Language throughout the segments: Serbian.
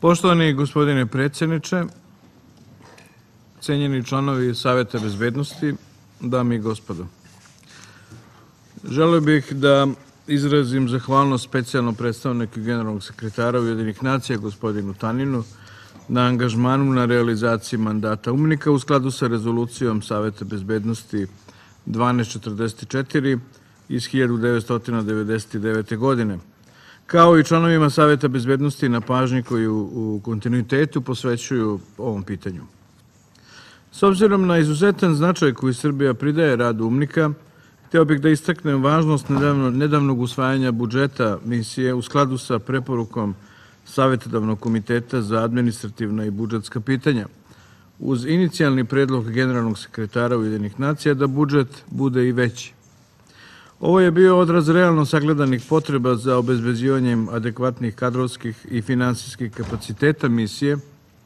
Poštovani gospodine predsjedniče, cenjeni članovi Saveta bezbednosti, dame i gospodo. Želeo bih da izrazim zahvalnost specijalnom predstavniku generalnog sekretara Ujedinjenih nacija, gospodinu Taninu, na angažmanu na realizaciji mandata UNMIK-a u skladu sa rezolucijom Saveta bezbednosti 1244 iz 1999. godine, kao i članovima Saveta bezbednosti na pažnji koju u kontinuitetu posvećuju ovom pitanju. S obzirom na izuzetan značaj koji Srbija pridaje radu UNMIK-a, hteo bih da istaknem važnost nedavnog usvajanja budžeta misije u skladu sa preporukom Savetodavnog komiteta za administrativna i budžetska pitanja, uz inicijalni predlog generalnog sekretara Ujedinjenih nacija da budžet bude i veći. Ovo je bio odraz realno sagledanih potreba za obezbeđivanjem adekvatnih kadrovskih i finansijskih kapaciteta misije,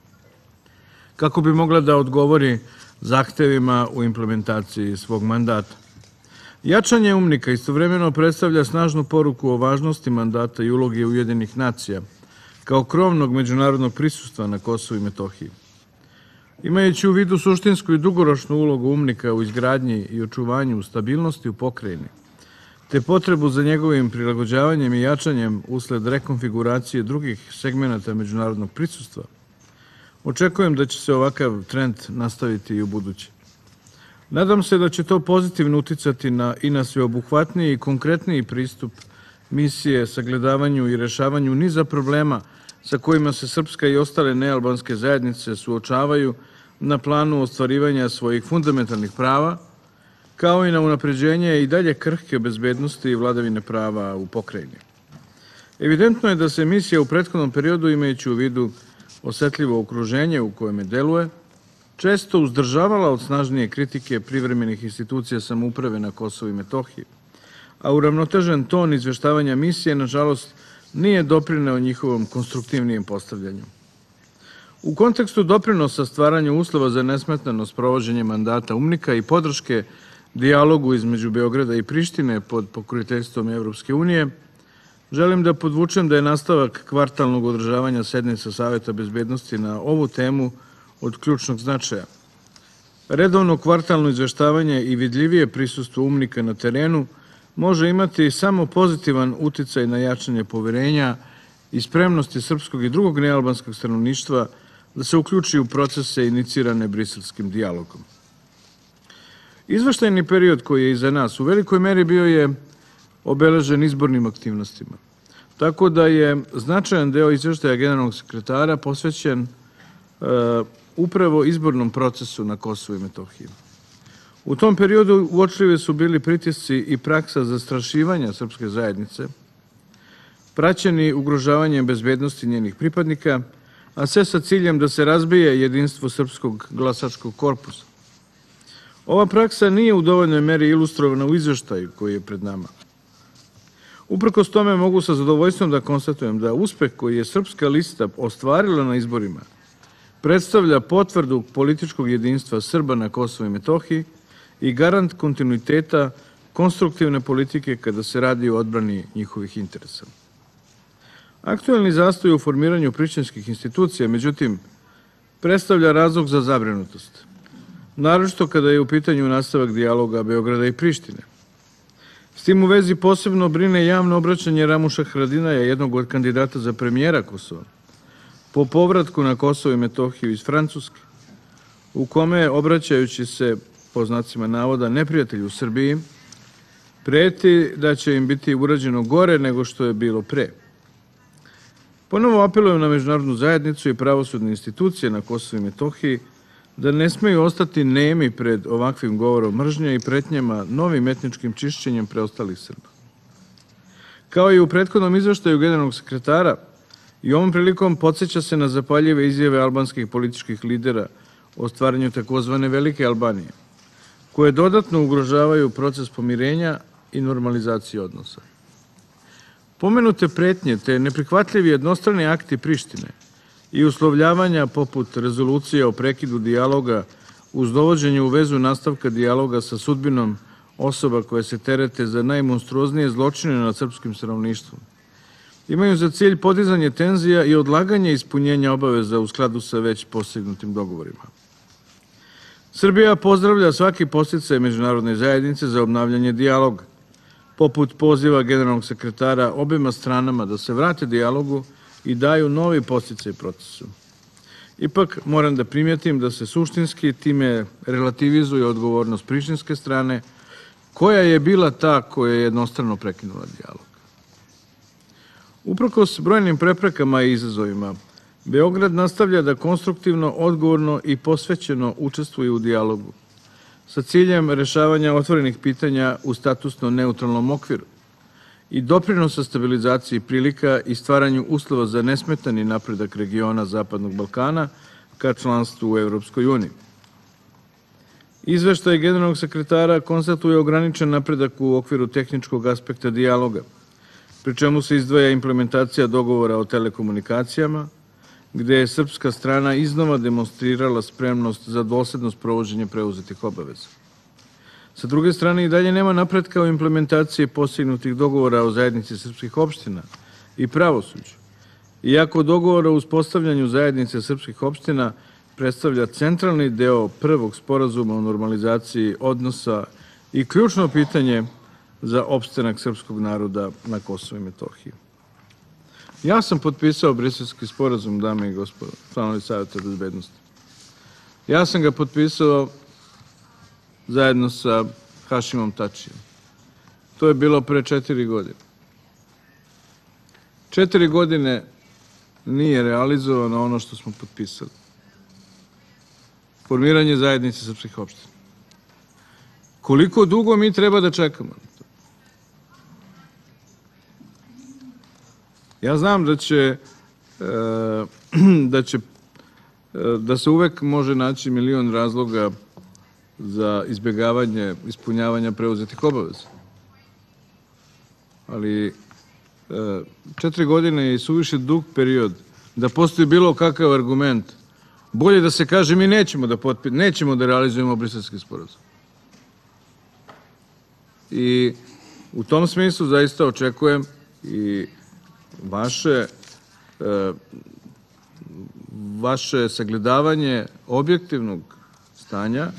kako bi mogla da odgovori zahtevima u implementaciji svog mandata. Jačanje UNMIK-a istovremeno predstavlja snažnu poruku o važnosti mandata i uloge Ujedinjenih nacija kao krovnog međunarodnog prisustva na Kosovu i Metohiji. Imajući u vidu suštinsku i dugoročnu ulogu UNMIK-a u izgradnji i očuvanju stabilnosti u pokrajini, te potrebu za njegovim prilagođavanjem i jačanjem usled rekonfiguracije drugih segmenata međunarodnog prisustva, očekujem da će se ovakav trend nastaviti i u buduće. Nadam se da će to pozitivno uticati i na sveobuhvatniji i konkretniji pristup misije, sagledavanju i rešavanju niza problema sa kojima se srpska i ostale nealbanske zajednice suočavaju na planu ostvarivanja svojih fundamentalnih prava, kao i na unapređenje i dalje krhke bezbednosti i vladavine prava u pokrajini. Evidentno je da se misija u prethodnom periodu, imajući u vidu osetljivo okruženje u kojem je deluje, često uzdržavala od snažnije kritike privremenih institucija samouprave na Kosovu i Metohiji, a uravnotežen ton izveštavanja misije, nažalost, nije doprineo njihovom konstruktivnijem postavljanju. U kontekstu doprinosa stvaranju uslova za nesmetano sprovođenje mandata UNMIK-a i podrške dijalogu između Beograda i Prištine pod pokroviteljstvom Evropske unije, želim da podvučem da je nastavak kvartalnog održavanja sednica Saveta bezbednosti na ovu temu od ključnog značaja. Redovno kvartalno izveštavanje i vidljivije prisustvo UNMIK-a na terenu može imati samo pozitivan uticaj na jačanje poverenja i spremnosti srpskog i drugog nealbanskog stanovništva da se uključi u procese inicirane briselskim dijalogom. Izveštajni period koji je iza nas u velikoj meri bio je obeležen izbornim aktivnostima, tako da je značajan deo izveštaja generalnog sekretara posvećen upravo izbornom procesu na Kosovu i Metohiji. U tom periodu uočljivi su bili pritisci i praksa zastrašivanja srpske zajednice, praćeni ugrožavanjem bezbednosti njenih pripadnika, a sve sa ciljem da se razbije jedinstvo srpskog glasačkog korpusa. Ova praksa nije u dovoljnoj meri ilustrovana u izveštaju koji je pred nama. Uprkos tome mogu sa zadovoljstvom da konstatujem da uspeh koji je srpska lista ostvarila na izborima predstavlja potvrdu političkog jedinstva Srba na Kosovu i Metohiji i garant kontinuiteta konstruktivne politike kada se radi o odbrani njihovih interesa. Aktuelni zastoj u formiranju prištinskih institucija, međutim, predstavlja razlog za zabrinutost, naročito kada je u pitanju nastavak dijaloga Beograda i Prištine. S tim u vezi posebno brine javno obraćanje Ramuša Haradinaja, jednog od kandidata za premijera Kosova, po povratku na Kosovo i Metohiju iz Francuske, u kome, obraćajući se, po znacima navoda, neprijatelju u Srbiji, preti da će im biti urađeno gore nego što je bilo pre. Ponovo apelujem na međunarodnu zajednicu i pravosudne institucije na Kosovu i Metohiji da ne smeju ostati nemi pred ovakvim govorom mržnje i pretnjama novim etničkim čišćenjem preostalih Srba. Kao i u prethodnom izveštaju generalnog sekretara, i ovom prilikom podsjeća se na zapaljive izjave albanskih političkih lidera o stvaranju takozvane Velike Albanije, koje dodatno ugrožavaju proces pomirenja i normalizacije odnosa. Pomenute pretnje te neprihvatljivi jednostrani akti Prištine i uslovljavanja poput rezolucije o prekidu dijaloga uz dovođenje u vezu nastavka dijaloga sa sudbinom osoba koje se terete za najmonstruoznije zločine nad srpskim stanovništvom imaju za cilj podizanje tenzija i odlaganje ispunjenja obaveza u skladu sa već postignutim dogovorima. Srbija pozdravlja svaki podsticaj međunarodne zajednice za obnavljanje dijaloga, poput poziva generalnog sekretara obema stranama da se vrate dijalogu i daju novi podsticaj procesu. Ipak moram da primjetim da se suštinski time relativizuje odgovornost prištinske strane, koja je bila ta koja je jednostrano prekinula dijalog. Uprkos brojnim preprekama i izazovima, Beograd nastavlja da konstruktivno, odgovorno i posvećeno učestvuje u dijalogu, sa ciljem rešavanja otvorenih pitanja u statusno neutralnom okviru i doprinosa stabilizaciji prilika i stvaranju uslova za nesmetani napredak regiona Zapadnog Balkana ka članstvu u Evropskoj uniji. Izveštaj generalnog sekretara konstatuje ograničen napredak u okviru tehničkog aspekta dijaloga, pri čemu se izdvaja implementacija dogovora o telekomunikacijama, gde je srpska strana iznova demonstrirala spremnost za dosledno sprovođenje preuzetih obaveza. Sa druge strane, i dalje nema napretka u implementaciji postignutih dogovora o zajednici srpskih opština i pravosuđu, iako dogovor o uspostavljanju zajednice srpskih opština predstavlja centralni deo prvog sporazuma o normalizaciji odnosa i ključno pitanje za opstanak srpskog naroda na Kosovu i Metohiji. Ja sam potpisao Briselski sporazum, dame i gospodo, članovi Saveta bezbednosti. Ja sam ga potpisao zajedno sa Hašimom Tačijem. To je bilo pre 4 godine. 4 godine nije realizovano ono što smo potpisali. Formiranje zajednice srpskih opština. Koliko dugo mi treba da čekamo? Ja znam da se uvek može naći milion razloga za izbjegavanje ispunjavanja preuzetih obaveza. Ali 4 godine je suviše dug period da postoji bilo kakav argument. Bolje da se kaže mi nećemo da realizujemo Briselski sporazum. I u tom smislu zaista očekujem i vaše sagledavanje objektivnog stanja,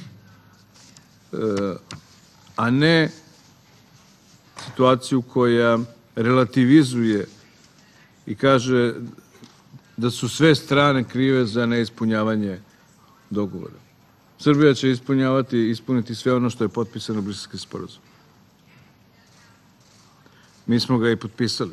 a ne situaciju koja relativizuje i kaže da su sve strane krive za neispunjavanje dogovora. Srbija će ispuniti sve ono što je potpisano u Briselskom sporazumu. Mi smo ga i potpisali.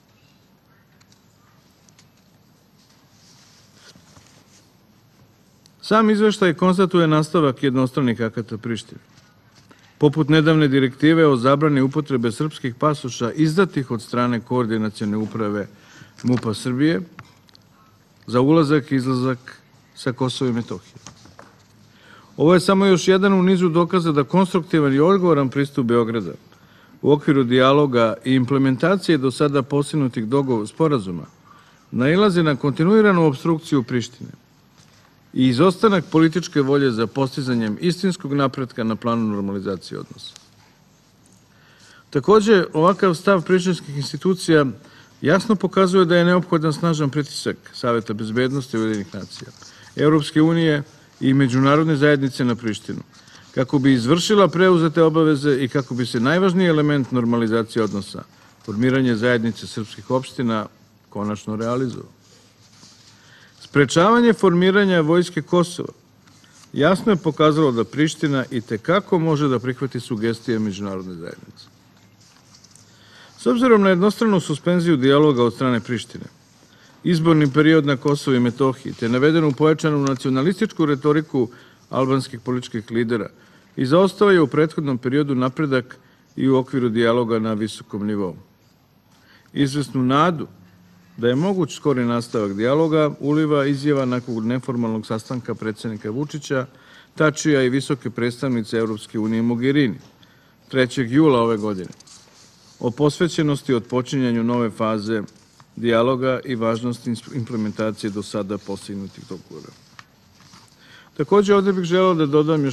Sam izveštaj konstatuje nastavak jednostranih akata Prištine, poput nedavne direktive o zabrani upotrebe srpskih pasoša izdatih od strane Koordinacione uprave MUP-a Srbije za ulazak i izlazak sa Kosova i Metohije. Ovo je samo još jedan u nizu dokaza da konstruktivan i odgovoran pristup Beograda u okviru dijaloga i implementacije do sada postignutih sporazuma nailazi na kontinuiranu opstrukciju Prištine i izostanak političke volje za postizanjem istinskog napretka na planu normalizacije odnosa. Takođe, ovakav stav prištinskih institucija jasno pokazuje da je neophodan snažan pritisak Saveta bezbednosti Ujedinjenih nacija, Evropske unije i međunarodne zajednice na Prištinu, kako bi izvršila preuzete obaveze i kako bi se najvažniji element normalizacije odnosa, formiranje zajednice srpskih opština, konačno realizovao. Sprečavanje formiranja vojske Kosova jasno je pokazalo da Priština i tekako može da prihvati sugestije međunarodne zajednice. S obzirom na jednostranu suspenziju dijaloga od strane Prištine, izborni period na Kosovu i Metohiji, te navedenu pojačanu nacionalističku retoriku albanskih političkih lidera, izaostao je u prethodnom periodu napredak i u okviru dijaloga na visokom nivou. Izvesnu nadu da je moguć skori nastavak dijaloga uliva izjava nakon neformalnog sastanka predsednika Vučića, Tačija i visoke predstavnice Evropske unije Mogherini 3. jula ove godine o posvećenosti od počinjanju nove faze dijaloga i važnosti implementacije do sada postignutih dogovora. Takođe, ovde bih želeo da dodam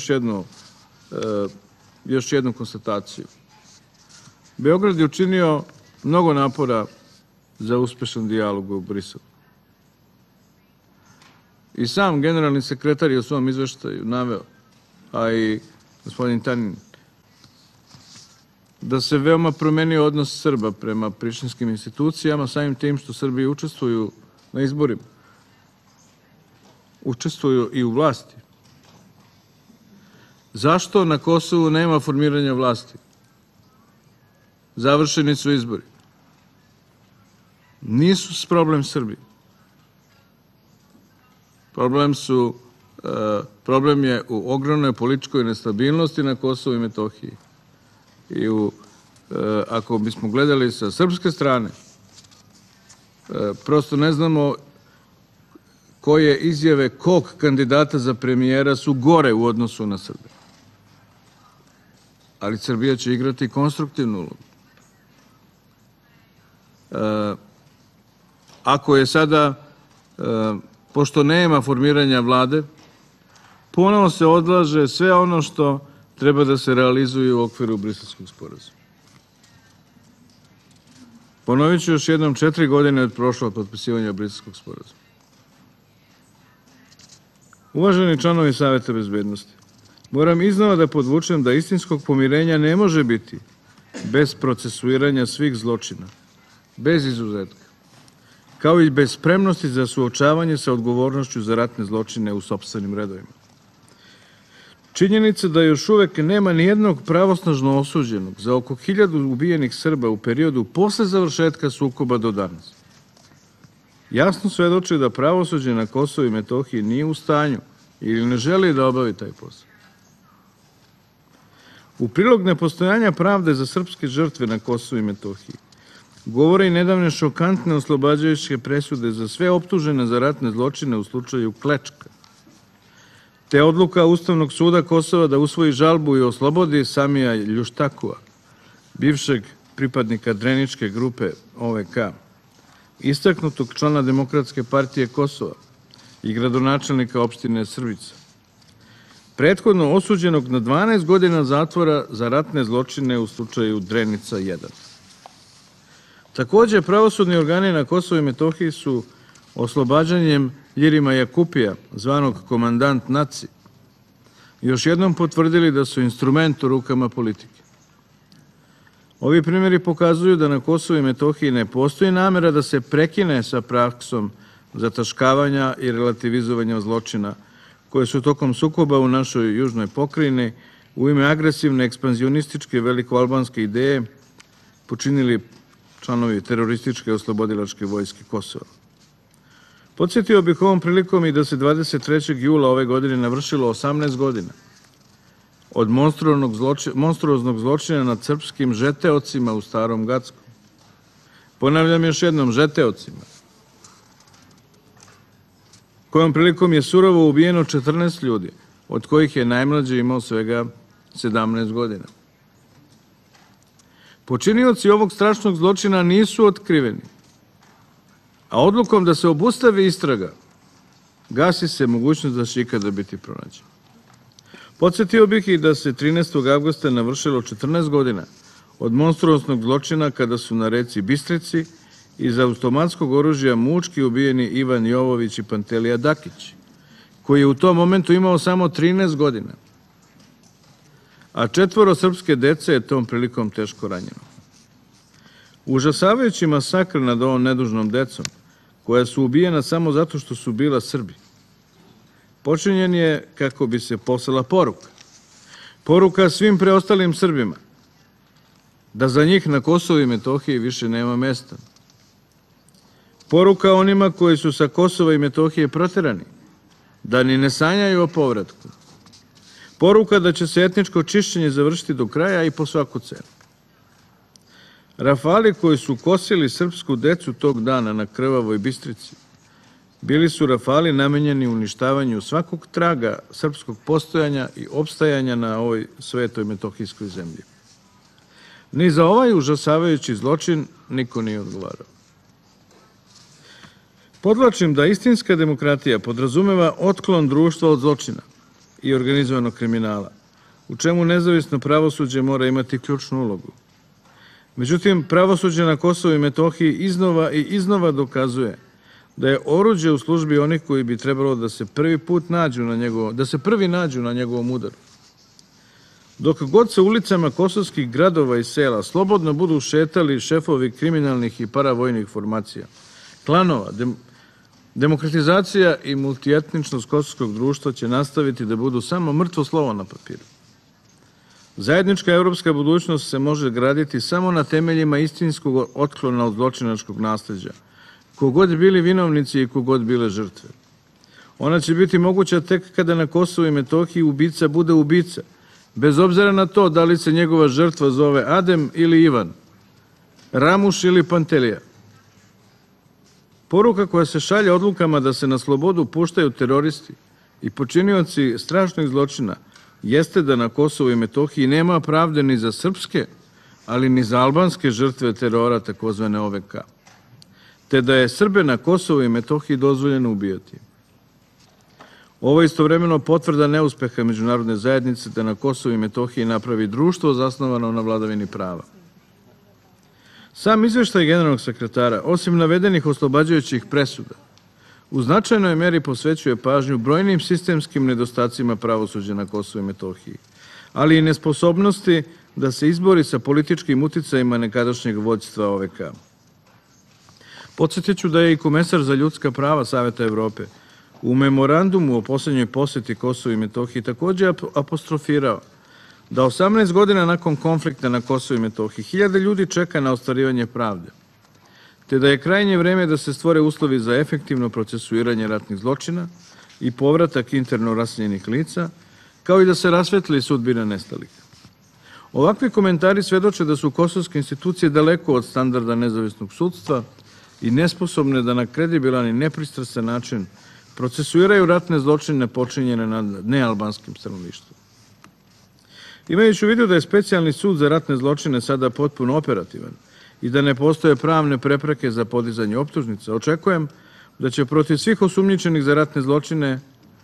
još jednu konstataciju. Beograd je učinio mnogo napora za uspešan dijalog u Briselu. I sam generalni sekretar je u svom izveštaju naveo, a i gospodin Tanin, da se veoma promenio odnos Srba prema prištinskim institucijama, samim tim što Srbi učestvuju na izborima. Učestvuju i u vlasti. Zašto na Kosovu nema formiranja vlasti? Završeni su izbori. Nisu problem Srbije. Problem je u ogromnoj političkoj nestabilnosti na Kosovu i Metohiji. I ako bismo gledali sa srpske strane, prosto ne znamo koje izjave kog kandidata za premijera su gore u odnosu na Srbe. Ali Srbija će igrati konstruktivnu ulogu. Ako je sada, pošto nema formiranja vlade, ponovo se odlaže sve ono što treba da se realizuje u okviru Briselskog sporazuma. Ponovit ću još jednom, 4 godine od prošlog potpisivanja Briselskog sporazuma. Uvaženi članovi Saveta bezbednosti, moram iznova da podvučem da istinskog pomirenja ne može biti bez procesuiranja svih zločina, bez izuzetka, kao i bez spremnosti za suočavanje sa odgovornošću za ratne zločine u sopstvenim redovima. Činjenica da još uvek nema nijednog pravosnažno osuđenog za oko 1000 ubijenih Srba u periodu posle završetka sukoba do danas jasno svedoči da pravosuđe na Kosovu i Metohiji nije u stanju ili ne želi da obavi taj posao. U prilog nepostojanja pravde za srpske žrtve na Kosovu i Metohiji govore i nedavne šokantne oslobađajuće presude za sve optužene za ratne zločine u slučaju Klečka, te odluka Ustavnog suda Kosova da usvoji žalbu i oslobodi Samija Ljuštakua, bivšeg pripadnika Dreničke grupe OVK, istaknutog člana Demokratske partije Kosova i gradonačelnika opštine Srbica, prethodno osuđenog na 12 godina zatvora za ratne zločine u slučaju Drenica 1. Takođe, pravosudni organi na Kosovu i Metohiji su oslobađanjem Ljirima Jakupija, zvanog komandant Naci, još jednom potvrdili da su instrument u rukama politike. Ovi primjeri pokazuju da na Kosovu i Metohiji ne postoji namera da se prekine sa praksom zataškavanja i relativizovanja zločina koje su tokom sukoba u našoj južnoj pokrajini u ime agresivne ekspanzionističke velikoalbanske ideje počinili članovi terorističke oslobodilačke vojske Kosova. Podsjetio bih ovom prilikom i da se 23. jula ove godine navršilo 18 godina od monstruoznog zločina nad srpskim žeteocima u Starom Gackom. Ponavljam još jednom, žeteocima, kojom prilikom je surovo ubijeno 14 ljudi, od kojih je najmlađi imao svega 17 godina. Počinioci ovog strašnog zločina nisu otkriveni, a odlukom da se obustavi istraga, gasi se mogućnost da će ikada biti pronađen. Podsjetio bih i da se 13. avgusta navršilo 14 godina od monstruoznog zločina kada su na reci Bistrici iz automatskog oružja mučki ubijeni Ivan Jovović i Pantelija Dakić, koji je u tom momentu imao samo 13 godina, a 4 srpske dece je tom prilikom teško ranjeno. Užasavajući masakr nad ovom nedužnom decom, koja su ubijena samo zato što su bila Srbi, počinjen je kako bi se poslala poruka. Poruka svim preostalim Srbima da za njih na Kosovu i Metohiji više nema mesta. Poruka onima koji su sa Kosova i Metohije proterani, da ni ne sanjaju o povratku. Poruka da će se etničko čišćenje završiti do kraja i po svaku cenu. Rafali koji su kosili srpsku decu tog dana na krvavoj Bistrici bili su rafali namenjeni uništavanju svakog traga srpskog postojanja i opstajanja na ovoj svetoj metohijskoj zemlji. Ni za ovaj užasavajući zločin niko nije odgovarao. Podvlačim da istinska demokratija podrazumeva otklon društva od zločina i organizovanog kriminala, u čemu nezavisno pravosuđe mora imati ključnu ulogu. Međutim, pravosuđe na Kosovu i Metohiji iznova i iznova dokazuje da je oruđe u službi onih koji bi trebalo da se prvi nađu na njegovom udaru. Dok god se ulicama kosovskih gradova i sela slobodno budu šetali šefovi kriminalnih i paravojnih formacija, klanova, demokratizacija i multietničnost kosovskog društva će nastaviti da budu samo mrtvo slovo na papiru. Zajednička evropska budućnost se može graditi samo na temeljima istinskog otklona od zločinačkog nasleđa, kogod bili vinovnici i kogod bile žrtve. Ona će biti moguća tek kada na Kosovu i Metohiji ubica bude ubica, bez obzira na to da li se njegova žrtva zove Adem ili Ivan, Ramuš ili Pantelija. Poruka koja se šalje odlukama da se na slobodu puštaju teroristi i počinioci strašnih zločina jeste da na Kosovu i Metohiji nema pravde ni za srpske, ali ni za albanske žrtve terora takozvane OVK, te da je Srbe na Kosovu i Metohiji dozvoljeno ubijati. Ovo je istovremeno potvrda neuspeha međunarodne zajednice da na Kosovu i Metohiji napravi društvo zasnovano na vladavini prava. Sam izveštaj generalnog sekretara, osim navedenih oslobađajućih presuda, u značajnoj meri posvećuje pažnju brojnim sistemskim nedostacima pravosuđa na Kosovu i Metohiji, ali i nesposobnosti da se izbori sa političkim uticajima nekadašnjeg vođstva OVK. Podsjetiću da je i komesar za ljudska prava Saveta Evrope u memorandumu o poslednjoj poseti Kosovu i Metohiji takođe apostrofirao da 18 godina nakon konflikta na Kosovu i Metohiji hiljade ljudi čeka na ostvarivanje pravde, te da je krajnje vreme da se stvore uslovi za efektivno procesuiranje ratnih zločina i povratak interno raseljenih lica, kao i da se rasvetli sudbina nestalih. Ovakvi komentari svedoče da su kosovske institucije daleko od standarda nezavisnog sudstva i nesposobne da na kredibilan i nepristrasan način procesuiraju ratne zločine počinjene nad nealbanskim stanovništvom. Imajući u vidu da je specijalni sud za ratne zločine sada potpuno operativan i da ne postoje pravne prepreke za podizanje optužnica, očekujem da će protiv svih osumnjičenih za ratne zločine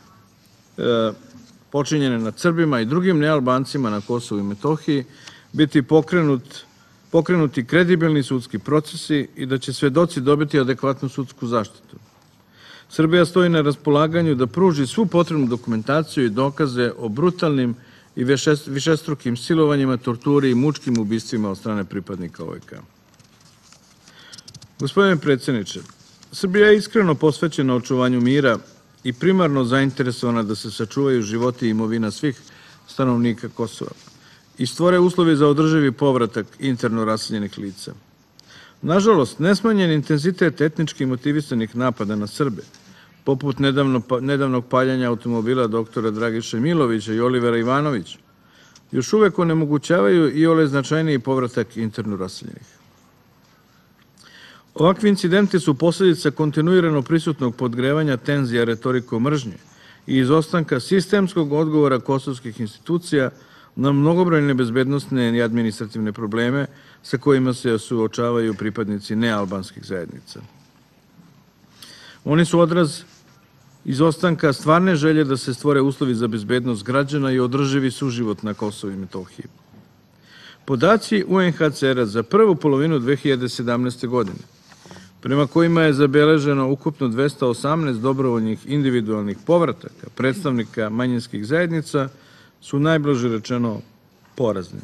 počinjene nad Srbima i drugim nealbancima na Kosovu i Metohiji biti pokrenuti kredibilni sudski procesi i da će svedoci dobiti adekvatnu sudsku zaštitu. Srbija stoji na raspolaganju da pruži svu potrebnu dokumentaciju i dokaze o brutalnim i višestrukim silovanjima, torturi i mučkim ubistvima od strane pripadnika OVK. Gospodine predsjedniče, Srbija je iskreno posvećena očuvanju mira i primarno zainteresovana da se sačuvaju životi i imovina svih stanovnika Kosova i stvore uslovi za održivi povratak interno raseljenih lica. Nažalost, nesmanjen intenzitet etnički motivisanih napada na Srbe, poput nedavnog paljanja automobila doktora Dragiše Milovića i Olivera Ivanovića, još uvek onemogućavaju i ole značajniji povratak interno raseljenih. Ovakvi incidenti su posljedica kontinuirano prisutnog podgrevanja tenzija retorikom mržnje i izostanka sistemskog odgovora kosovskih institucija na mnogobrojne bezbednosne i administrativne probleme sa kojima se suočavaju pripadnici nealbanskih zajednica. Oni su odraz izostanka stvarne želje da se stvore uslovi za bezbednost građana i održivi suživot na Kosovu i Metohiji. Podaci UNHCR-a za prvu polovinu 2017. godine, prema kojima je zabeleženo ukupno 218 dobrovoljnih individualnih povrataka predstavnika manjinskih zajednica, su najblaže rečeno porazni.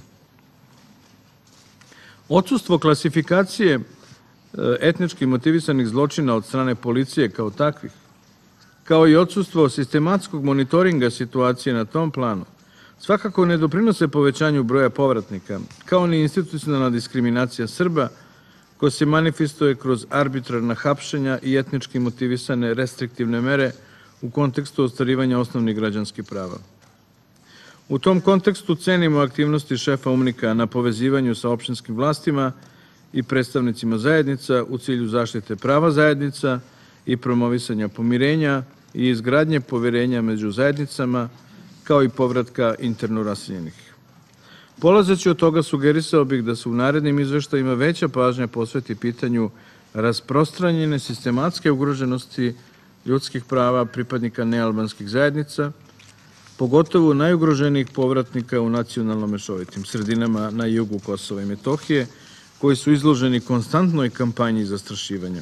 Odsustvo klasifikacije etnički motivisanih zločina od strane policije kao takvih, kao i odsustvo sistematskog monitoringa situacije na tom planu, svakako ne doprinose povećanju broja povratnika, kao ni institucionalna diskriminacija Srba, koja se manifestuje kroz arbitrarna hapšenja i etnički motivisane restriktivne mere u kontekstu ostvarivanja osnovnih građanskih prava. U tom kontekstu cenimo aktivnosti šefa UNMIK-a na povezivanju sa opštinskim vlastima i predstavnicima zajednica u cilju zaštite prava zajednica i promovisanja pomirenja i izgradnje poverenja među zajednicama, kao i povratka interno raseljenih. Polazeći od toga, sugerisao bih da se u narednim izveštajima veća pažnja posveti pitanju rasprostranjene sistematske ugroženosti ljudskih prava pripadnika nealbanskih zajednica, pogotovo najugroženijih povratnika u nacionalno mešovitim sredinama na jugu Kosova i Metohije, koji su izloženi konstantnoj kampanji zastrašivanja.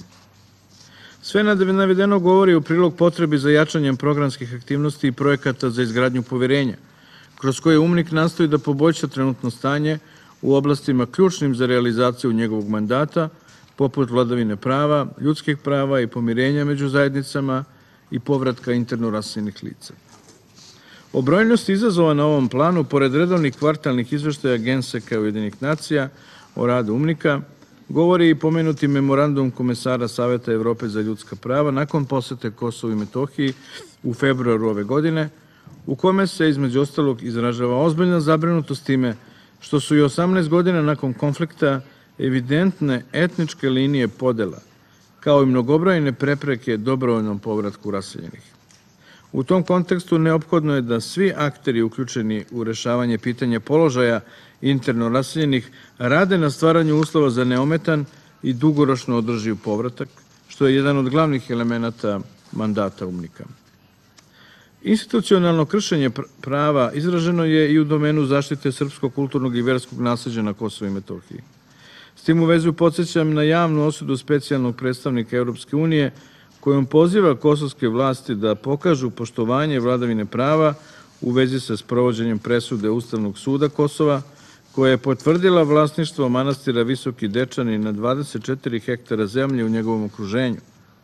Sve navedeno govori u prilog potrebi za jačanjem programskih aktivnosti i projekata za izgradnju poverenja, kroz koje UMNIK nastoji da poboljša trenutno stanje u oblastima ključnim za realizaciju njegovog mandata, poput vladavine prava, ljudskih prava i pomirenja među zajednicama i povratka interno raseljenih lica. O brojnosti izazova na ovom planu, pored redovnih kvartalnih izveštaja Genseka Ujedinjenih nacija o radu UMNIK-a, govori i pomenuti memorandum komesara Saveta Evrope za ljudska prava nakon posete Kosovu i Metohiji u februaru ove godine, u kome se između ostalog izražava ozbiljna zabrinutost time što su i 18 godina nakon konflikta evidentne etničke linije podela, kao i mnogobrojne prepreke dobrovoljnom povratku raseljenih. U tom kontekstu neophodno je da svi akteri uključeni u rešavanje pitanja položaja interno raseljenih rade na stvaranju uslova za neometan i dugoročno održiv povratak, što je jedan od glavnih elemenata mandata UMNIK-a. Institucionalno kršenje prava izraženo je i u domenu zaštite srpskog kulturnog i verskog nasleđa na Kosovu i Metohiji. S tim u vezu podsjećam na javnu osudu specijalnog predstavnika Europske unije kojom poziva kosovske vlasti da pokažu poštovanje vladavine prava u vezi sa sprovođenjem presude Ustavnog suda Kosova, koja je potvrdila vlasništvo manastira Visoki Dečani na 24 hektara zemlje u njegovom okruženju.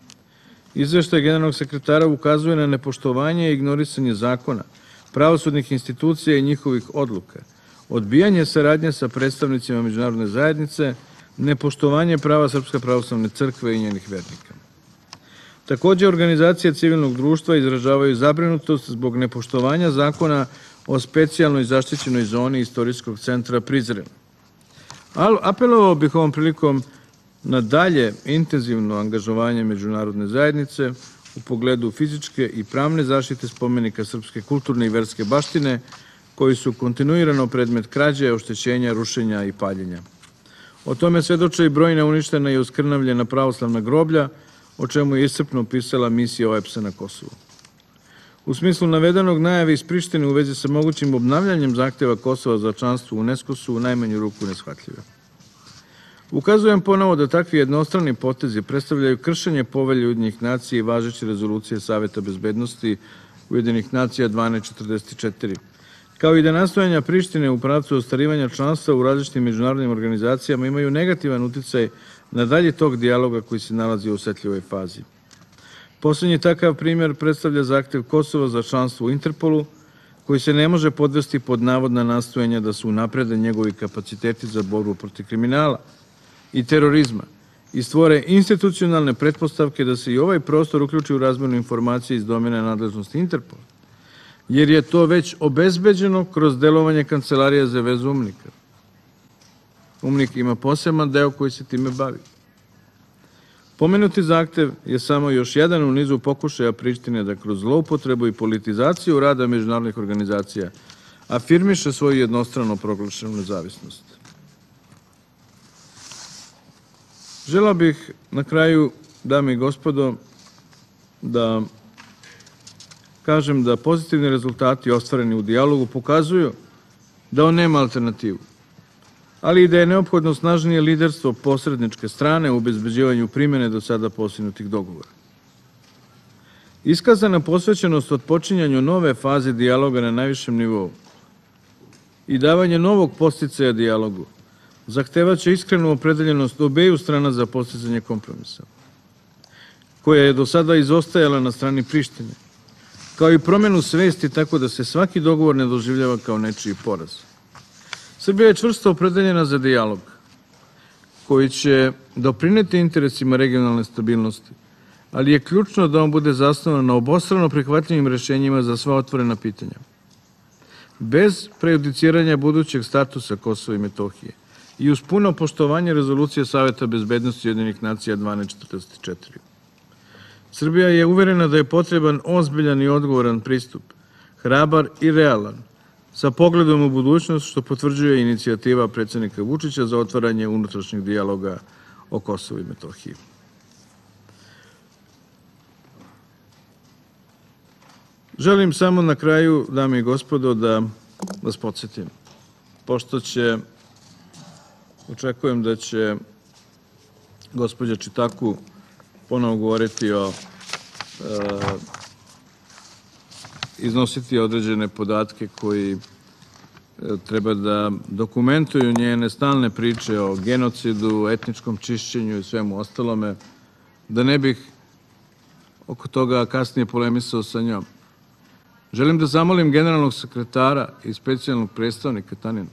Izveštaj generalnog sekretara ukazuje na nepoštovanje i ignorisanje zakona, pravosudnih institucija i njihovih odluka, odbijanje saradnje sa predstavnicima međunarodne zajednice, nepoštovanje prava Srpske pravoslavne crkve i njenih vernika. Takođe, organizacije civilnog društva izražavaju zabrinutost zbog nepoštovanja zakona o specijalnoj zaštićenoj zoni istorijskog centra Prizren. Apelovao bih ovom prilikom na dalje intenzivno angažovanje međunarodne zajednice u pogledu fizičke i pravne zaštite spomenika srpske kulturne i verske baštine, koji su kontinuirano predmet krađe, oštećenja, rušenja i paljenja. O tome svedoče i brojna uništena i oskrnavljena pravoslavna groblja, o čemu je iscrpno pisala misija OEBS-a na Kosovu. U smislu navedenog, najave iz Prištine u vezi sa mogućim obnavljanjem zahteva Kosova za članstvo u UNESCO su u najmanju ruku neshvatljive. Ukazujem ponovo da takvi jednostrani potezi predstavljaju kršenje Povelje Ujedinjenih nacija i važeće rezolucije Saveta bezbednosti Ujedinjenih nacija 1244, kao i da nastojanja Prištine u pravcu ostvarivanja članstva u različitim međunarodnim organizacijama imaju negativan uticaj na dalje tog dijaloga koji se nalazi u osetljivoj fazi. Poslednji takav primjer predstavlja zahtev Kosova za članstvo u Interpolu, koji se ne može podvesti pod navodna nastojanja da su unaprede njegovi kapaciteti za borbu protiv kriminala i terorizma i stvore institucionalne pretpostavke da se i ovaj prostor uključi u razmenu informacije iz domena nadležnosti Interpola, jer je to već obezbeđeno kroz delovanje Kancelarije za vezu UMNIK-a. UMNIK ima poseban deo koji se time bavi. Pomenuti zahtev je samo još jedan u nizu pokušaja Prištine da kroz zloupotrebu i politizaciju rada međunarodnih organizacija afirmiše svoju jednostrano proglašenu nezavisnost. Želeo bih na kraju, dame i gospodo, da kažem da pozitivni rezultati ostvareni u dijalogu pokazuju da on nema alternativu, ali i da je neophodno snažnije liderstvo posredničke strane u obezbeđivanju primene do sada postignutih dogovora. Iskazana posvećenost od počinjanju nove faze dijaloga na najvišem nivou i davanje novog podsticaja dijalogu zahtevaće iskrenu opredeljenost obeju strana za postizanje kompromisa, koja je do sada izostajala na strani Prištine, kao i promenu svesti tako da se svaki dogovor ne doživljava kao nečiji poraz. Srbija je čvrsto opredeljena za dijalog, koji će doprineti interesima regionalne stabilnosti, ali je ključno da on bude zasnovan na obostrano prihvatljivim rešenjima za sva otvorena pitanja. Bez prejudiciranja budućeg statusa Kosova i Metohije i uz puno poštovanje rezolucije Saveta bezbednosti Ujedinjenih nacija 1244. Srbija je uverena da je potreban ozbiljan i odgovoran pristup, hrabar i realan, sa pogledom u budućnost, što potvrđuje inicijativa predsednika Vučića za otvaranje unutrašnjeg dijaloga o Kosovu i Metohiji. Želim samo na kraju, dame i gospodo, da vas podsjetim, pošto će očekujem da će gospođa Čitaku ponovo govoriti iznositi određene podatke koji treba da dokumentuju njene stalne priče o genocidu, etničkom čišćenju i svemu ostalome, da ne bih oko toga kasnije polemisao sa njom. Želim da zamolim generalnog sekretara i specijalnog predstavnika Tanina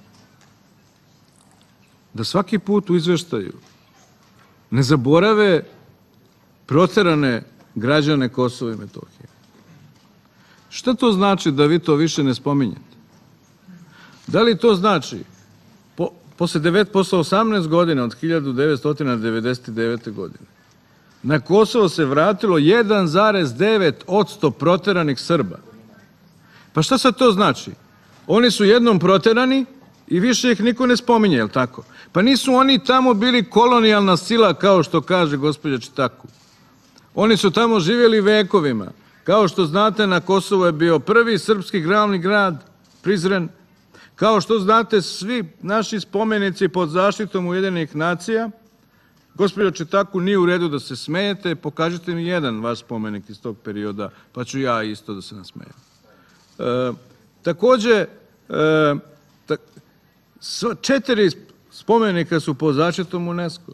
da svaki put u izveštaju ne zaborave proterane građane Kosova i Metohije. Šta to znači da vi to više ne spominjete? Da li to znači, posle 18 godina od 1999. godine, na Kosovo se vratilo 1,9% proteranih Srba? Pa šta sad to znači? Oni su jednom proterani i više ih niko ne spominje, je li tako? Pa nisu oni tamo bili kolonijalna sila, kao što kaže gospođa Čitaku. Oni su tamo živjeli vekovima. Kao što znate, na Kosovu je bio prvi srpski glavni grad, Prizren. Kao što znate, svi naši spomenici pod zaštitom Ujedinjenih nacija. Gospođo Čitaku, nije u redu da se smejete, pokažite mi jedan vaš spomenik iz tog perioda, pa ću ja isto da se nasmejem. Takođe, 4 spomenika su pod zaštitom UNESCO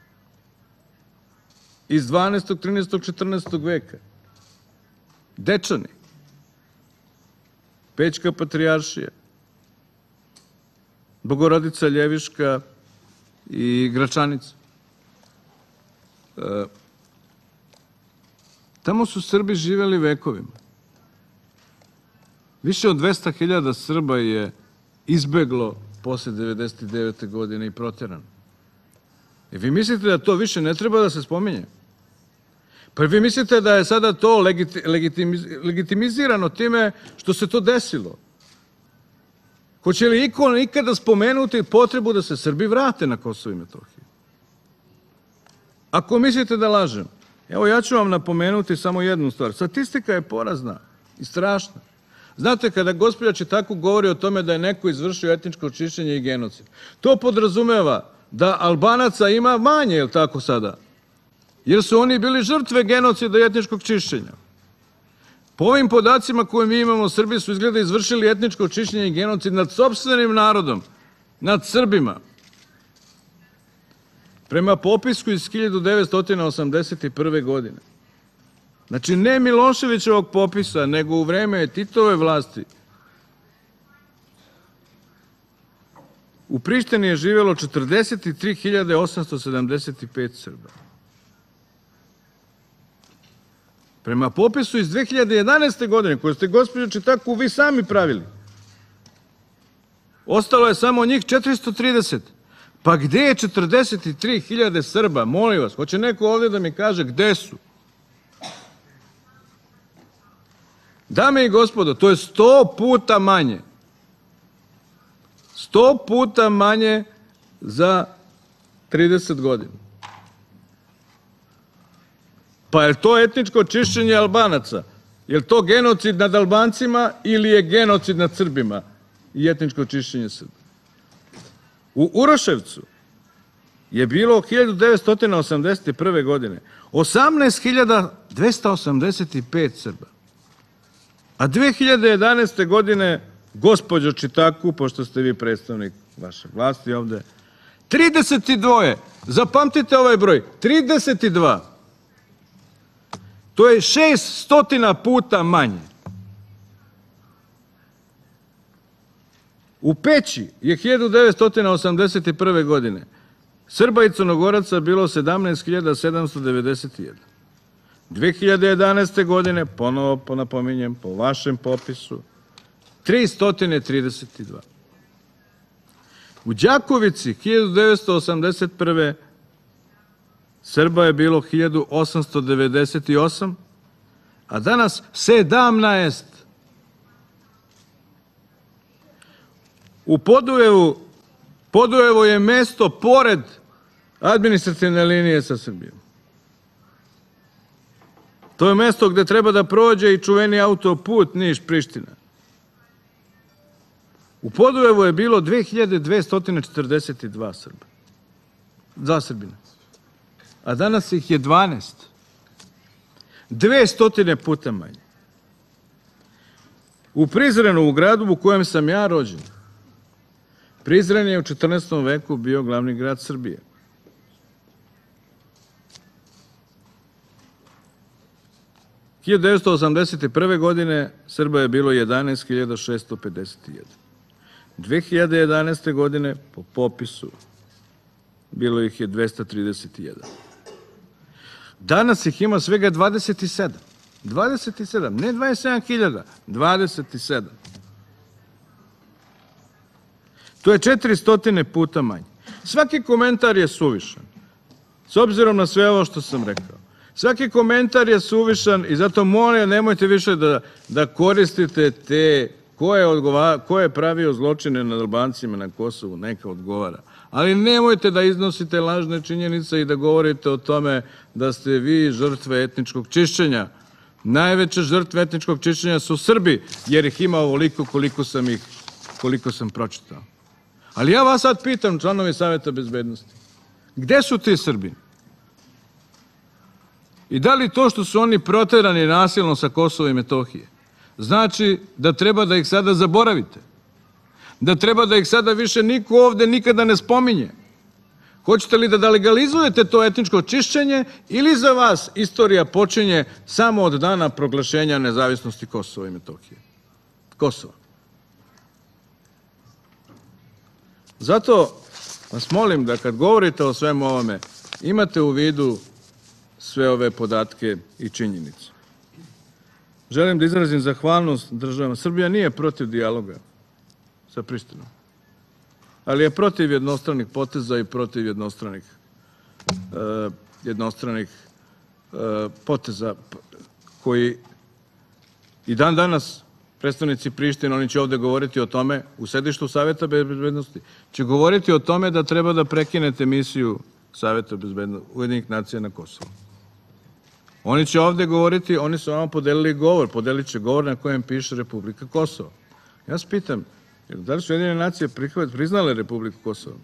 iz 12., 13., 14. veka. Dečani, Pećka patrijaršija, Bogorodica Ljeviška i Gračanica. Tamo su Srbi živeli vekovima. Više od 200.000 Srba je izbeglo posle 1999. godine i proterano. I vi mislite da to više ne treba da se spominje? Pa vi mislite da je sada to legitimizirano time što se to desilo? Hoće li iko ikada spomenuti potrebu da se Srbi vrate na Kosovo i Metohiju? Ako mislite da lažem, evo ja ću vam napomenuti samo jednu stvar. Statistika je porazna i strašna. Znate, kada gospođa Čitaku govori o tome da je neko izvršio etničko čišćenje i genocid, to podrazumeva da Albanaca ima manje, je li tako sada? Jer su oni bili žrtve genocida i etničkog čišćenja. Po ovim podacima koje mi imamo, Srbi su izgleda izvršili etničko čišćenje i genocid nad sopstvenim narodom, nad Srbima. Prema popisku iz 1981. godine. Znači, ne Miloševićevog popisa, nego u vreme Titove vlasti. U Prištini je živjelo 43.875 Srba. Prema popisu iz 2011. godine, koje ste, gospođo Čitaku, vi sami pravili, ostalo je samo njih 430. Pa gde je 43.000 Srba? Molim vas, hoće neko ovdje da mi kaže gde su? Dame i gospodo, to je 100 puta manje. 100 puta manje za 30 godina. Pa je to etničko čišćenje Albanaca? Je li to genocid nad Albancima ili je genocid nad Srbima i etničko čišćenje Srba? U Uroševcu je bilo 1981. godine 18.285 Srba. A 2011. godine, gospođo Čitaku, pošto ste vi predstavnik vaše vlasti ovde, 32. Zapamtite ovaj broj, 32. To je 600 puta manje. U Peći je 1981. godine Srba i Crnogoraca bilo 17.791. 2011. godine, ponovo napominjem, po vašem popisu, 332. U Đakovici 1981. Srba je bilo 1898, a danas 17. U Podujevo je mesto pored administrativne linije sa Srbijom. To je mesto gde treba da prođe i čuveni autoput Niš-Priština. U Podujevu je bilo 2242 Srba. 2 Srbina. A danas ih je 12. 200 puta manje. U Prizrenu, u gradu u kojem sam ja rođen, Prizren je u 14. veku bio glavni grad Srbije. U 1981. godine Srba je bilo 11.651. 2011. godine po popisu bilo ih je 231. Danas ih ima svega 27. 27, ne 27.000, 27. To je 400 puta manje. Svaki komentar je suvišan. S obzirom na sve ovo što sam rekao. Svaki komentar je suvišan i zato molim, nemojte više da koristite te ko je pravio zločine nad Albancima na Kosovu, neka odgovara. Ali nemojte da iznosite lažne činjenice i da govorite o tome da ste vi žrtve etničkog čišćenja. Najveće žrtve etničkog čišćenja su Srbi, jer ih ima ovoliko koliko sam pročitao. Ali ja vas sad pitam, članovi Saveta bezbednosti, gde su ti Srbi? I da li to što su oni proterani nasilno sa Kosova i Metohije znači da treba da ih sada zaboravite? Da treba da ih sada više niko ovde nikada ne spominje? Hoćete li da legalizujete to etničko čišćenje ili za vas istorija počinje samo od dana proglašenja nezavisnosti Kosova i Metohije? Kosova. Zato vas molim da kad govorite o svemu ovome imate u vidu sve ove podatke i činjenice. Želim da izrazim zahvalnost državama. Srbija nije protiv dijaloga sa Prištinom, ali je protiv jednostranih poteza i protiv jednostranih poteza koji i dan danas predstavnici Prištine, oni će ovde govoriti o tome, u sedištu Saveta bezbednosti, će govoriti o tome da treba da prekinete misiju Saveta bezbednosti Ujedinjenih nacija na Kosovu. Oni će ovde govoriti, oni su vam podelili govor, podelit će govor na kojem piše Republika Kosovo. Ja se pitam, da li su Ujedinjene nacije priznale Republiku Kosovo?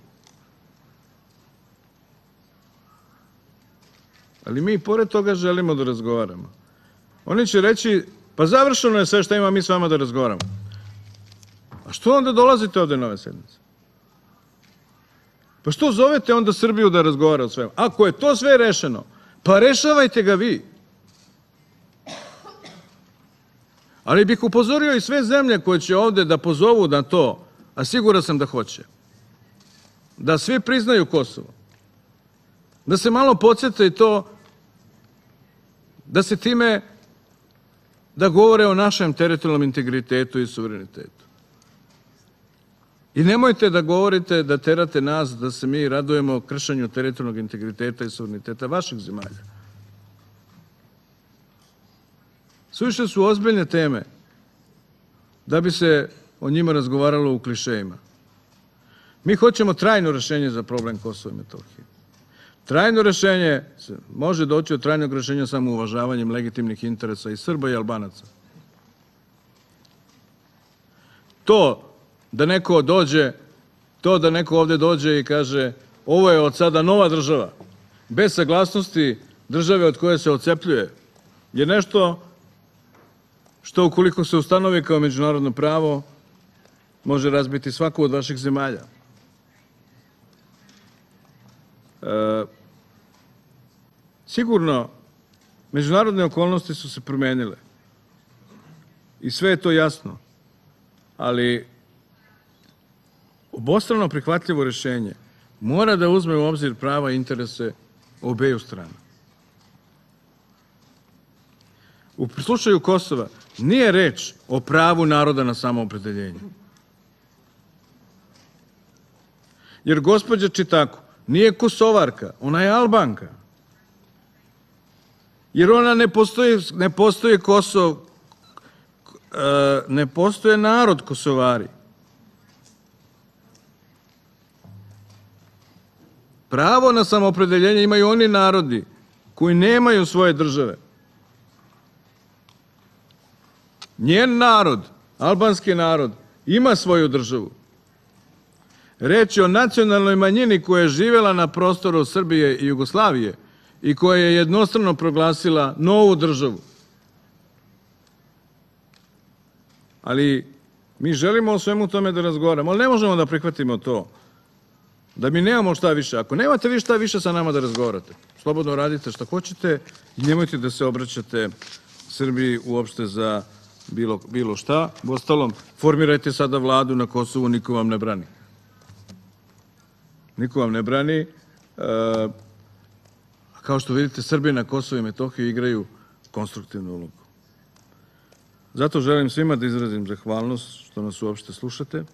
Ali mi pored toga želimo da razgovaramo. Oni će reći, pa završeno je sve što ima mi s vama da razgovaramo. A što onda dolazite ovde na ove sednice? Pa što zovete onda Srbiju da razgovara o svemu? Ako je to sve rešeno, pa rešavajte ga vi. Ali bih upozorio i sve zemlje koje će ovde da pozovu na to, a siguran sam da hoće, da svi priznaju Kosovo, da se malo podsjete i to, da se time, da govore o našem teritorijalnom integritetu i suverenitetu. I nemojte da govorite, da terate nas, da se mi radujemo kršenju teritorijalnog integriteta i suvereniteta vaših zemalja. Suviše su ozbiljne teme da bi se o njima razgovaralo u klišejima. Mi hoćemo trajno rešenje za problem Kosova i Metohije. Trajno rešenje može doći od trajnog rešenja samo uvažavanjem legitimnih interesa i Srba i Albanaca. To da neko ovde dođe i kaže ovo je od sada nova država, bez saglasnosti države od koje se otcepljuje, je nešto što ukoliko se ustanovi kao međunarodno pravo može razbiti svaku od vaših zemalja. Sigurno, međunarodne okolnosti su se promenile i sve je to jasno, ali obostrano prihvatljivo rešenje mora da uzme u obzir prava i interese obeju strana. U slučaju Kosova nije reč o pravu naroda na samoopredeljenje. Jer gospođa Čitaku nije Kosovarka, ona je Albanka. Jer ona ne postoji Kosovo, ne postoje narod Kosovari. Pravo na samoopredeljenje imaju oni narodi koji nemaju svoje države. Njen narod, albanski narod, ima svoju državu. Reč je o nacionalnoj manjini koja je živela na prostoru Srbije i Jugoslavije i koja je jednostrano proglasila novu državu. Ali mi želimo o svemu tome da razgovaramo, ali ne možemo da prihvatimo to, da mi nemamo šta više. Ako nemate vi šta više sa nama da razgovarate, slobodno radite šta hoćete i nemojte da se obraćate Srbiji uopšte za bilo šta. Uostalom, formirajte sada vladu na Kosovu, niko vam ne brani. Niko vam ne brani. Kao što vidite, Srbi na Kosovu i Metohiji igraju konstruktivnu ulogu. Zato želim svima da izrazim zahvalnost što nas uopšte slušate.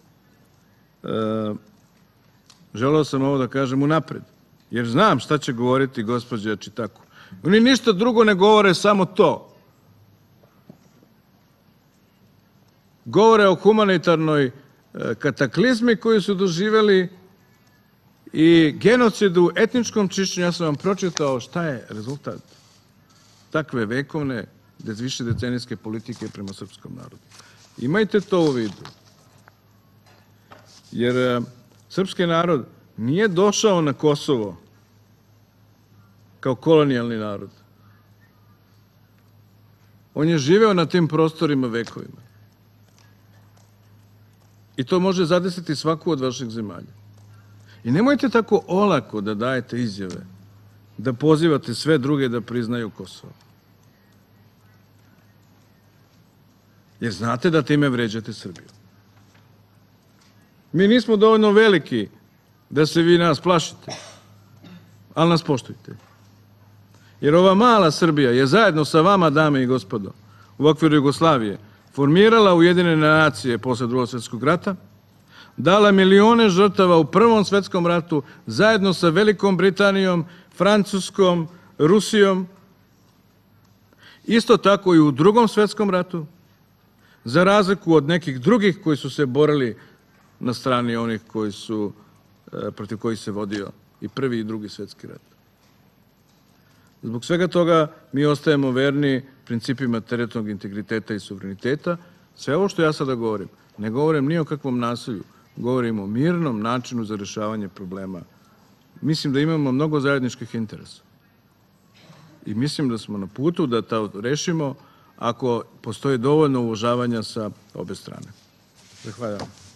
Želeo sam ovo da kažem unapred, jer znam šta će govoriti gospođa Čitaku. Oni ništa drugo ne govore, samo to. Govore o humanitarnoj kataklizmi koju su doživeli i genocidu, etničkom čišćenju. Ja sam vam pročitao šta je rezultat takve vekovne, višedecenijske politike prema srpskom narodu. Imajte to u vidu. Jer srpski narod nije došao na Kosovo kao kolonijalni narod. On je živeo na tim prostorima vekovima. I to može zadesiti svaku od vaših zemalja. I nemojte tako olako da dajete izjave, da pozivate sve druge da priznaju Kosovo. Jer znate da time vređate Srbiju. Mi nismo dovoljno veliki da se vi nas plašite, ali nas poštujte. Jer ova mala Srbija je zajedno sa vama, dame i gospodo, u okviru Jugoslavije, formirala Ujedinjene nacije posle Drugog svjetskog rata, dala milione žrtava u Prvom svjetskom ratu zajedno sa Velikom Britanijom, Francuskom, Rusijom, isto tako i u Drugom svjetskom ratu, za razliku od nekih drugih koji su se borili na strani onih protiv kojih se vodio i Prvi i Drugi svjetski rat. Zbog svega toga mi ostajemo verni principima teritorijalnog integriteta i suvereniteta. Sve ovo što ja sada govorim, ne govorim ni o kakvom nasilju, govorim o mirnom načinu za rešavanje problema. Mislim da imamo mnogo zajedničkih interesa. I mislim da smo na putu da to rešimo ako postoji dovoljno uvažavanja sa obe strane. Zahvaljujem.